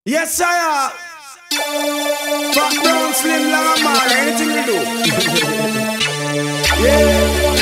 Yes, sire. Back down, slim, long, man. Anything we do. Yeah.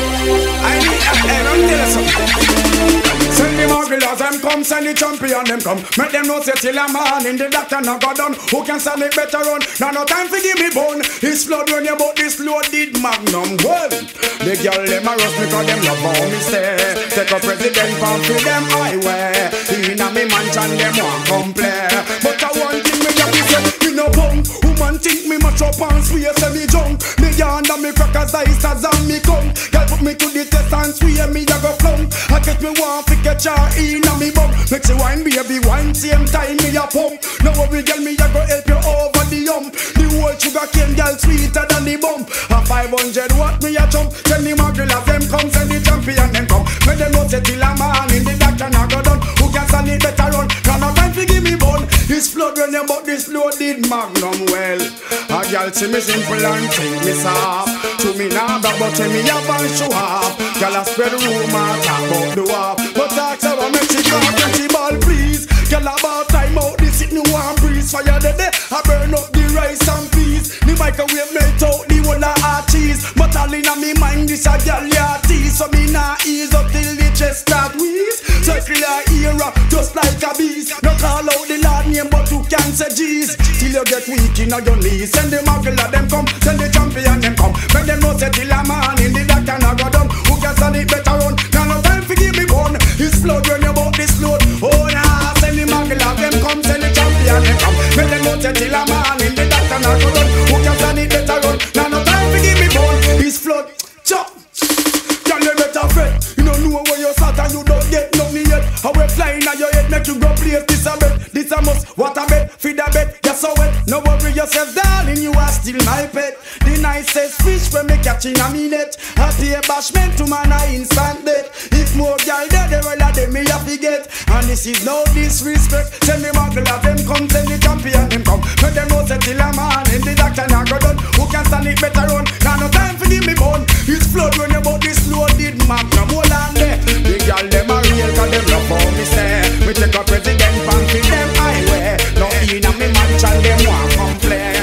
I don't tell you something. Send the mugglers, them come, send the champion, them come. Make them know say till a man in the doctor now go down. Who can stand it better run? Now no time for give me bone. It's flood when you bought this loaded magnum. Well, the girl them a rush because them love how me stay. Take a president pump to them highway. In a me mansion them want come play. But I one thing me have to say, me no bum. Woman think me mash up and swear say me junk. Me yonder me crackers ice as on me come. Girl put me to the test and swear me a go flunk. I get me one fi catch her in a me bum. Make she wine baby wine same time me a pump. Now every girl me a go help you over the hump. The whole sugar cane girl sweeter than the bump. A 500 watt me a jump. Send the mugglers them come, send the champion them come. Make them know say till a man in the doctor now go done. Who can stand it better run? Can no time fi give me bun. It's flood when you bought this loaded magnum. Well, a girl see me simple and think me soft. To me now but to me a and show off. Girl a spread rumor talk about the war. But talk so I make she talk and she ball please. Girl about time out this it no one breeze. Fire the day I burn up the rice and peas. The microwave melt out the whole of our cheese. But all in a me mind this a girl ya tease. So me nah ease up till the chest start wheeze. Circle her era just like a beast. Not call out the Lord name but you can't say G's. Till you get weak in your knees. Send the muggler them come, send the champion them come. Make them know say till a man in the doctor now go down. Who can stand it better run? Now no time for give me bone. It's flood when you bought this load. Oh nah, send the muggler them come, send the champion them come. Make them know say till a man in the doctor now go down. Who can stand it better run? Now no time for give me bone. It's flood. Chop. Can you better fret? You don't know where you're sat and you don't get nothing yet. How we flying on your head make you go place this a bet. This a must, what a bet, feed a bet, you're so wet. No worry yourself darling, you are still my pet. The nicest fish when me catching a minute. Happy a bashment to man a instant death. If more girl there, the well of them me a forget. And this is no disrespect. Send the muggle of them come, send the champion them come. Make them know say till a man in the doctor now go done. Who can stand it better run? Now no time for give me bone. It's flood when you bought this loaded magnum. Hold on there. The girl them a real cause them love how me stay. Me take a president and feed them highway. No in a me mansion them want come play.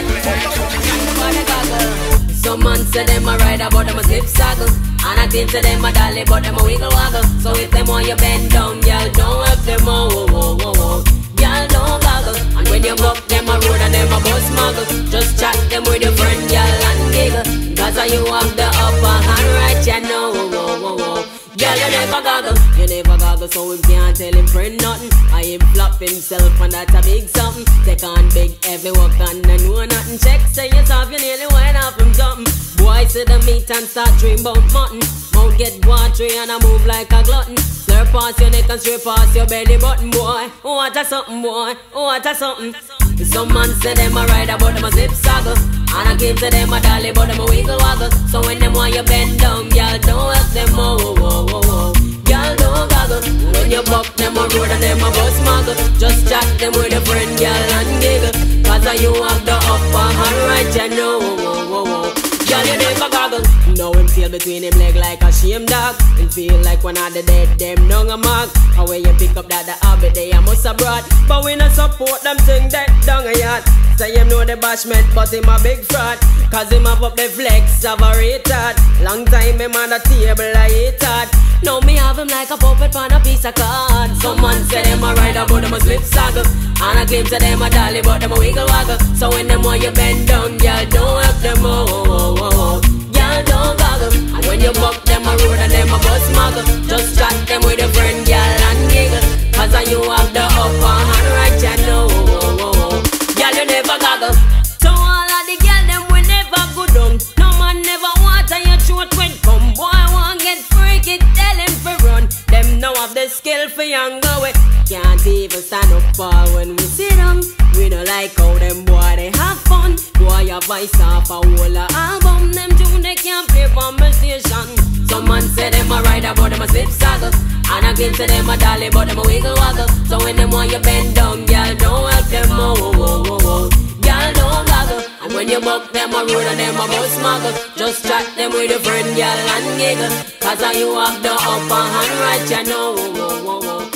Some man say them a rider but them a slip saddle. And I think say them a dolly but them a wiggle waggle. So if them want you bend down, y'all don't help them oh, oh, oh, oh, oh. Y'all don't goggle. And when you buck them a road and them a bus muggle, just chat them with your friend y'all and giggle. Cause you have the upper hand right you know oh, oh, oh, oh. Girl, you never goggle, so we can't tell him friend nothing. I him flop himself and that's a big something. Take on big heavy work and I know nothing. Check, say yourself, you nearly went off from something. Boy, see the meat and start dream about mutton. Mouth get watery and I move like a glutton. Slurp past your neck and straight past your belly button, boy. Oh, what a something, boy. Oh, what a something. Some man say them a rider but them a zip saggle. And I give to them a dolly but them a wiggle waggle. So when them want you bend down, y'all don't help them oh, oh, oh, oh. Y'all don't goggle. When you buck them a road and them a bus muggle, just chat them with a friend, y'all and giggle. Cause you have the upper hand right you know oh, oh, oh, oh. Y'all you never goggle. Now him feel between him leg like a shame dog. Him feel like one of the dead them dung a mark. How when you pick up that the habit they a must abroad. But we not support them thing that dung a yard. Say him know the bashment but him a big fraud. Cause him have up the flex of a retard. Long time him on the table I hate hard. Now me have him like a puppet on a piece of card. Some man say them a rider but them a slip saggle. And I claim to them a dolly but them a wiggle waggle. So when them want you bend down, y'all don't help them oh, oh, oh, oh. Y'all don't goggle. And when you buck them a road and them a bus muggle, just chat them with a friend, y'all and giggle. Cause you have the upper hand right you know oh, oh, oh. Y'all you never goggle. So all of the girl them we never go down. No man never want and your throat when come. Boy won't get freaky, tell him for run. Them know have the skill for young go away. Can't even stand up fall when we sit down. We don't like how them boy they have fun. Boy a voice off a whole album. Them tune they can't play for my station. Some man say them a rider but them a slip saggle. And I give to them a dolly but them a wiggle waggle. So when them want you bend down, y'all don't help them oh, oh, oh, oh. Y'all don't goggle. And when you buck them a road and them a bus muggle, just chat them with a friend, y'all and giggle. Cause you have the upper hand right you know oh, oh, oh, oh.